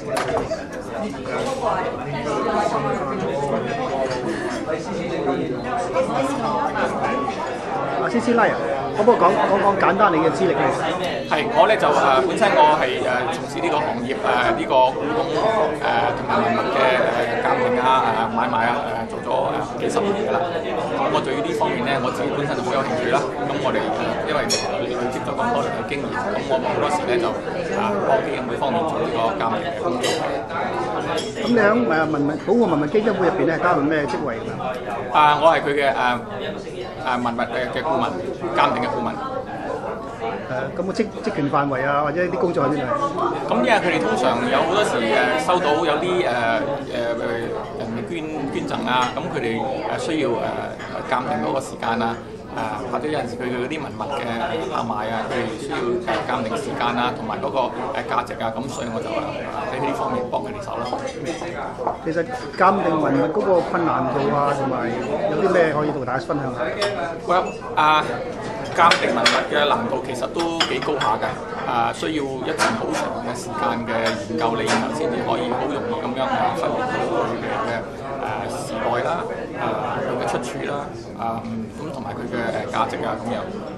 師師奶啊，可唔可以講簡單你嘅資歷咧？ 係，我咧就本身我係從事呢個行業呢個古董同埋文物嘅鑑定買賣做咗幾十年㗎啦。咁我對於呢方面咧，我自己本身就好有興趣啦。咁我哋因為累積咗咁多年嘅經驗，咁我好多時咧就幫基金會方面做呢個鑑定嘅工作。 咁你喺保護文物基金會入邊咧，擔任咩職位㗎？ 我係佢嘅文物嘅顧問，鑑定嘅顧問。 咁個職權範圍啊，或者啲工作喺邊度？ 咁因為佢哋通常有好多時收到有啲人捐贈啊，咁佢哋需要鑑定嗰個時間啊，或者有陣時佢嗰啲文物嘅拍賣啊，佢哋需要鑑定時間啊，同埋嗰個價值啊，咁所以我就喺呢方面幫佢哋手啦。 其實鑑定文物嗰個困難度啊，同埋有啲咩可以同大家分享下？ 鑑定文物嘅難度其實都幾高下㗎，需要一段好長嘅時間嘅研究理，然後先至可以好容易咁樣分辨到佢嘅時代啦，佢嘅出處啦，咁同埋佢嘅價值啊咁樣。